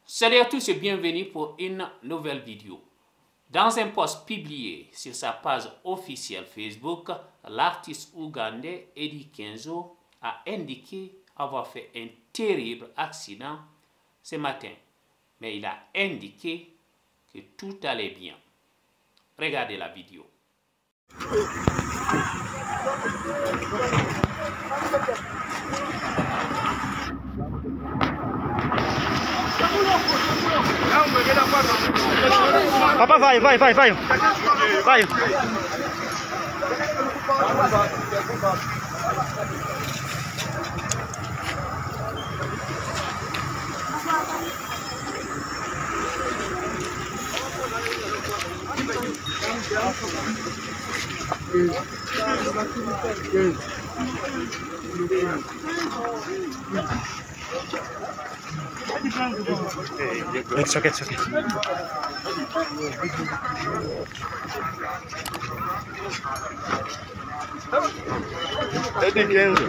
Salut à tous et bienvenue pour une nouvelle vidéo. Dans un post publié sur sa page officielle Facebook, l'artiste ougandais Eddy Kenzo a indiqué avoir fait un terrible accident ce matin. Mais il a indiqué que tout allait bien. Regardez la vidéo. Papa, vai. Vai. It's okay. Eddy Kenzo.